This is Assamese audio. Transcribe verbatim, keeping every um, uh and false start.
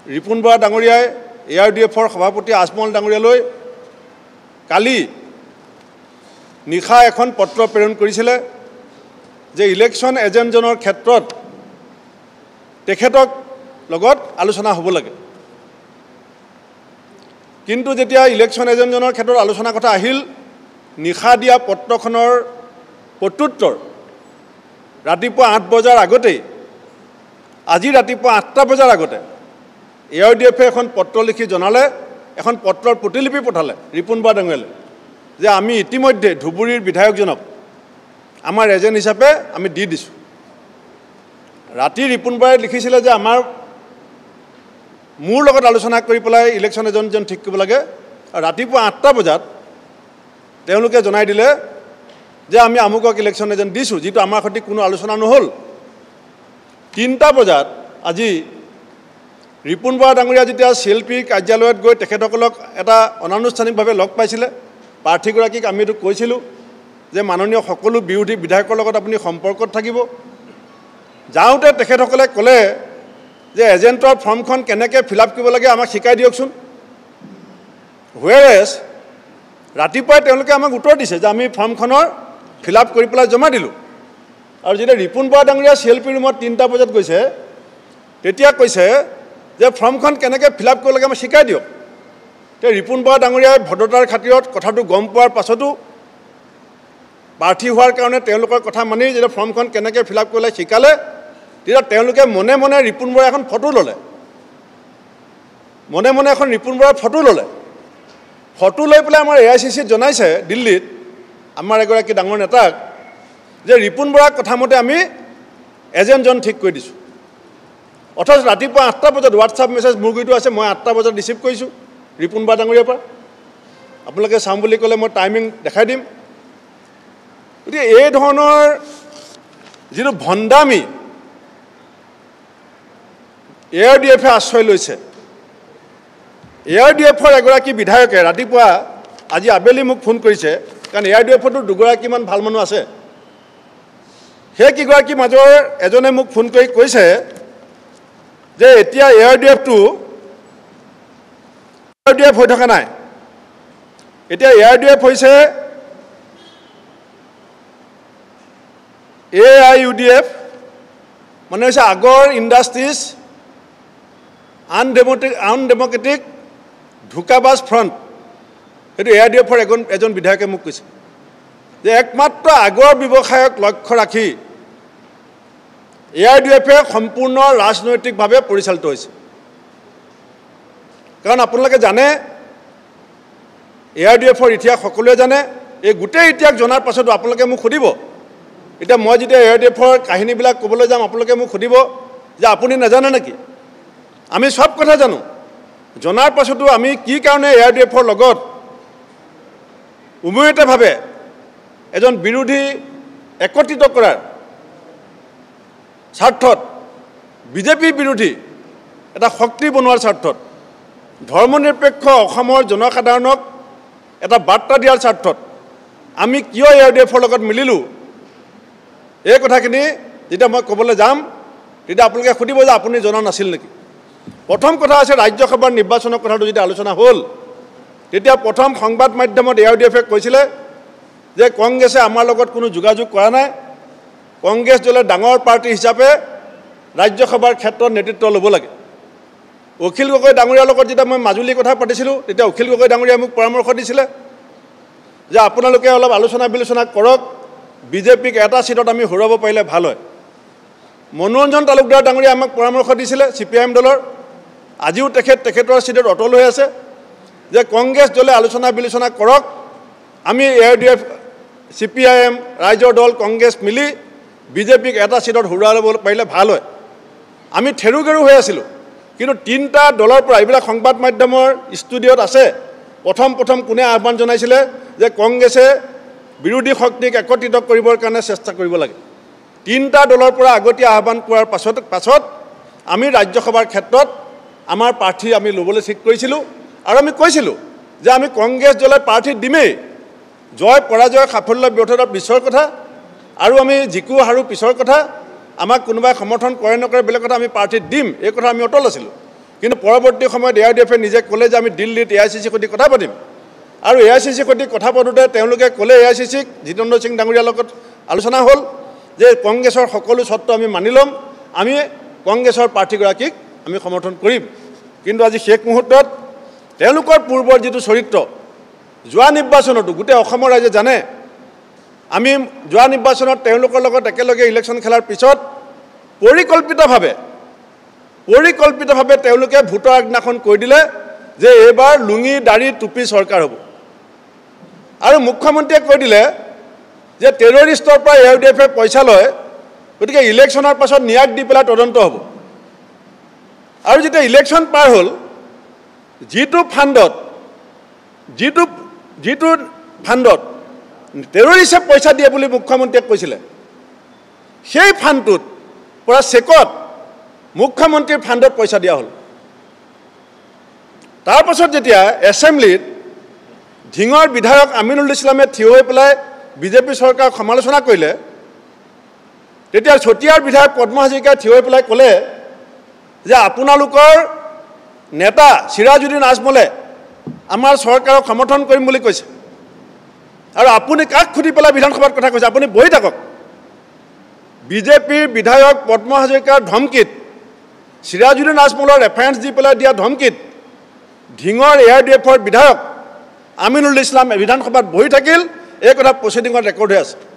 ৰিপুণ বৰা ডাঙৰীয়াই এ আৰ ডি এফৰ সভাপতি আজমল ডাঙৰীয়ালৈ কালি নিশা এখন পত্ৰ প্ৰেৰণ কৰিছিলে যে ইলেকশ্যন এজেণ্টজনৰ ক্ষেত্ৰত তেখেতক লগত আলোচনা হ'ব লাগে। কিন্তু যেতিয়া ইলেকশ্যন এজেণ্টজনৰ ক্ষেত্ৰত আলোচনা কথা আহিল, নিশা দিয়া পত্ৰখনৰ প্ৰত্যুত্তৰ ৰাতিপুৱা আঠ বজাৰ আগতেই, আজি ৰাতিপুৱা আঠটা বজাৰ আগতে এ আৰ ডি এফে এখন পত্ৰ লিখি জনালে, এখন পত্ৰৰ প্ৰতিলিপি পঠালে ৰিপুণ বৰা ডাঙৰীয়ালৈ যে আমি ইতিমধ্যে ধুবুৰীৰ বিধায়কজনক আমাৰ এজেণ্ট হিচাপে আমি দি দিছোঁ। ৰাতি ৰিপুণ বৰাই লিখিছিলে যে আমাৰ মোৰ লগত আলোচনা কৰি পেলাই ইলেকশ্যন এজেণ্টজন ঠিক কৰিব লাগে। ৰাতিপুৱা আঠটা বজাত তেওঁলোকে জনাই দিলে যে আমি আমুকক ইলেকশ্যন এজেণ্ট দিছোঁ, যিটো আমাৰ সৈতে কোনো আলোচনা নহ'ল। তিনিটা বজাত আজি ৰিপুণ বৰা ডাঙৰীয়া যেতিয়া চি এল পিৰ কাৰ্যালয়ত গৈ তেখেতসকলক এটা অনানুষ্ঠানিকভাৱে লগ পাইছিলে, প্ৰাৰ্থীগৰাকীক আমি এইটো কৈছিলোঁ যে মাননীয় সকলো বিৰোধী বিধায়কৰ লগত আপুনি সম্পৰ্কত থাকিব। যাওঁতে তেখেতসকলে ক'লে যে এজেণ্টৰ ফৰ্মখন কেনেকৈ ফিল আপ কৰিব লাগে আমাক শিকাই দিয়কচোন। হুৱেৰেজ ৰাতিপুৱাই তেওঁলোকে আমাক উত্তৰ দিছে যে আমি ফৰ্মখনৰ ফিল আপ কৰি পেলাই জমা দিলোঁ। আৰু যেতিয়া ৰিপুণ বৰা ডাঙৰীয়া চি এল পি ৰুমত তিনিটা বজাত গৈছে, তেতিয়া কৈছে যে ফৰ্মখন কেনেকৈ ফিল আপ কৰিব লাগে আমাক শিকাই দিয়ক। তেতিয়া ৰিপুণ বৰা ডাঙৰীয়াই ভদ্ৰতাৰ খাতিৰত কথাটো গম পোৱাৰ পাছতো প্ৰাৰ্থী হোৱাৰ কাৰণে তেওঁলোকৰ কথা মানি যেতিয়া ফৰ্মখন কেনেকৈ ফিল আপ কৰিলে শিকালে, তেতিয়া তেওঁলোকে মনে মনে ৰিপুণ বৰা এখন ফটো ল'লে, মনে মনে এখন ৰিপুণ বৰাৰ ফটো ল'লে। ফটো লৈ পেলাই আমাৰ এ আই চি চিত জনাইছে দিল্লীত আমাৰ এগৰাকী ডাঙৰ নেতাক যে ৰিপুণ বৰাৰ কথামতে আমি এজেণ্টজন ঠিক কৰি দিছোঁ। অথচ ৰাতিপুৱা আঠটা বজাত হোৱাটছআপ মেছেজ মোৰ গুৰিটো আছে, মই আঠটা বজাত ৰিচিভ কৰিছোঁ ৰিপুণ বৰা ডাঙৰীয়াৰ পৰা। আপোনালোকে চাম বুলি ক'লে মই টাইমিং দেখাই দিম। গতিকে এই ধৰণৰ যিটো ভণ্ডামি এ আৰ ডি এফে আশ্ৰয় লৈছে, এ আৰ ডি এফৰ এগৰাকী বিধায়কে ৰাতিপুৱা আজি আবেলি মোক ফোন কৰিছে, কাৰণ এ আৰ ডি এফতো দুগৰাকীমান ভাল মানুহ আছে। সেই কেইগৰাকীৰ মাজৰ এজনে মোক ফোন কৰি কৈছে যে এতিয়া এ আৰ ডি এফটো এ আৰ ডি এফ হৈ থকা নাই, এতিয়া এ আৰ ডি এফ হৈছে A I U D F, মানে হৈছে আগৰ ইণ্ডাষ্ট্ৰিজ আনডেমক্ৰেটিক আনডেমক্ৰেটিক ধোকাবাজ ফ্ৰণ্ট। সেইটো এ আৰ ডি এফৰ এজন এজন বিধায়কে মোক কৈছে যে একমাত্ৰ আগৰ ব্যৱসায়ক লক্ষ্য ৰাখি এ আৰ ডি এফে সম্পূৰ্ণ ৰাজনৈতিকভাৱে পৰিচালিত হৈছে। কাৰণ আপোনালোকে জানে এ আৰ ডি এফৰ ইতিহাস সকলোৱে জানে। এই গোটেই ইতিহাস জনাৰ পাছতো আপোনালোকে মোক সুধিব, এতিয়া মই যেতিয়া এ আৰ ডি এফৰ কাহিনীবিলাক ক'বলৈ যাম আপোনালোকে মোক সুধিব যে আপুনি নাজানে নেকি? আমি সব কথা জানো। জনাৰ পাছতো আমি কি কাৰণে এ আৰ ডি এফৰ লগত উমৈহতীয়াভাৱে এজন বিৰোধী একত্ৰিত কৰাৰ স্বাৰ্থত, বিজেপি বিৰোধী এটা শক্তি বনোৱাৰ স্বাৰ্থত, ধৰ্মনিৰপেক্ষ অসমৰ জনসাধাৰণক এটা বাৰ্তা দিয়াৰ স্বাৰ্থত আমি কিয় এ আৰ ডি এফৰ লগত মিলিলোঁ, এই কথাখিনি যেতিয়া মই ক'বলৈ যাম তেতিয়া আপোনালোকে সুধিব যে আপুনি জনা নাছিল নেকি। প্ৰথম কথা আছে ৰাজ্যসভাৰ নিৰ্বাচনৰ কথাটো যেতিয়া আলোচনা হ'ল, তেতিয়া প্ৰথম সংবাদ মাধ্যমত এ আৰ ডি এফে কৈছিলে যে কংগ্ৰেছে আমাৰ লগত কোনো যোগাযোগ কৰা নাই, কংগ্ৰেছ দলে ডাঙৰ পাৰ্টি হিচাপে ৰাজ্যসভাৰ ক্ষেত্ৰত নেতৃত্ব ল'ব লাগে। অখিল গগৈ ডাঙৰীয়াৰ লগত যেতিয়া মই মাজুলীৰ কথা পাতিছিলোঁ, তেতিয়া অখিল গগৈ ডাঙৰীয়াই মোক পৰামৰ্শ দিছিলে যে আপোনালোকে অলপ আলোচনা বিলোচনা কৰক, বিজেপিক এটা চিটত আমি হৰুৱাব পাৰিলে ভাল হয়। মনোৰঞ্জন তালুকদাৰ ডাঙৰীয়াই আমাক পৰামৰ্শ দিছিলে চি পি আই এম দলৰ, আজিও তেখেত তেখেতৰ চিটত অটল হৈ আছে, যে কংগ্ৰেছ দলে আলোচনা বিলোচনা কৰক, আমি A R D F C P I M ৰাইজৰ দল কংগ্ৰেছ মিলি বিজেপিক এটা চিটত হৰুৱাব পাৰিলে ভাল হয়। আমি থেৰু গেৰু হৈ আছিলোঁ, কিন্তু তিনিটা দলৰ পৰা এইবিলাক সংবাদ মাধ্যমৰ ষ্টুডিঅ'ত আছে। প্ৰথম প্ৰথম কোনে আহ্বান জনাইছিলে যে কংগ্ৰেছে বিৰোধী শক্তিক একত্ৰিত কৰিবৰ কাৰণে চেষ্টা কৰিব লাগে। তিনিটা দলৰ পৰা আগতীয়া আহ্বান কৰাৰ পাছত পাছত আমি ৰাজ্যসভাৰ ক্ষেত্ৰত আমাৰ প্ৰাৰ্থী আমি ল'বলৈ ঠিক কৰিছিলোঁ। আৰু আমি কৈছিলোঁ যে আমি কংগ্ৰেছ দলে প্ৰাৰ্থী দিমেই, জয় পৰাজয় সাফল্য ব্যৰ্থতাৰ পিছৰ কথা, আৰু আমি জিকু হাৰু পিছৰ কথা, আমাক কোনোবাই সমৰ্থন কৰে নকৰে বেলেগ কথা, আমি প্ৰাৰ্থী দিম, এই কথা আমি অটল আছিলোঁ। কিন্তু পৰৱৰ্তী সময়ত এ আই ডি এফে নিজে ক'লে যে আমি দিল্লীত এ আই চি চিৰ সৈতে কথা পাতিম আৰু এ আই চি চিৰ সৈতে কথা পাতোঁতে তেওঁলোকে ক'লে এ আই চি চিক জিতেন্দ্ৰ সিং ডাঙৰীয়াৰ লগত আলোচনা হ'ল যে কংগ্ৰেছৰ সকলো চৰ্ত আমি মানি ল'ম আমি কংগ্ৰেছৰ প্ৰাৰ্থীগৰাকীক আমি সমৰ্থন কৰিম কিন্তু আজি শেষ মুহূৰ্তত তেওঁলোকৰ পূৰ্বৰ যিটো চৰিত্ৰ যোৱা নিৰ্বাচনতো গোটেই অসমৰ ৰাইজে জানে আমি যোৱা নিৰ্বাচনত তেওঁলোকৰ লগত একেলগে ইলেকশ্যন খেলাৰ পিছত পৰিকল্পিতভাৱে পৰিকল্পিতভাৱে তেওঁলোকে ভোটৰ আগদিনাখন কৈ দিলে যে এইবাৰ লুঙি দাড়ি টুপি চৰকাৰ হ'ব আৰু মুখ্যমন্ত্ৰীয়ে কৈ দিলে যে টেৰৰিষ্টৰ পৰা এ আই ডি এফে পইচা লয় গতিকে ইলেকশ্যনৰ পাছত ন্যায় দি পেলাই তদন্ত হ'ব আৰু যেতিয়া ইলেকশ্যন পাৰ হ'ল যিটো ফাণ্ডত যিটো যিটো ফাণ্ডত টেৰৰিষ্টে পইচা দিয়ে বুলি মুখ্যমন্ত্ৰীয়ে কৈছিলে সেই ফাণ্ডটোত পৰা চেকত মুখ্যমন্ত্ৰীৰ ফাণ্ডত পইচা দিয়া হ'ল তাৰ পাছত যেতিয়া এছেম্বলিত ঢিঙৰ বিধায়ক আমিনুল ইছলামে থিয় হৈ পেলাই বিজেপি চৰকাৰক সমালোচনা কৰিলে তেতিয়া চতিয়াৰ বিধায়ক পদ্ম হাজৰিকাই থিয় হৈ পেলাই ক'লে যে আপোনালোকৰ নেতা চিৰাজুদ্দিন আজমলে আমাৰ চৰকাৰক সমৰ্থন কৰিম বুলি কৈছে আৰু আপুনি কাক খুদি পেলাই বিধানসভাত কথা কৈছে আপুনি বহি থাকক বিজেপিৰ বিধায়ক পদ্ম হাজৰিকাৰ ধমকিত চিৰাজুদ্দিন আজমলৰ ৰেফাৰেন্স দি পেলাই দিয়া ধমকিত ঢিঙৰ এ আই ডি এফৰ বিধায়ক আমিনুল ইছলাম বিধানসভাত বহি থাকিল এই কথা প্ৰচিডিঙত ৰেকৰ্ড হৈ আছে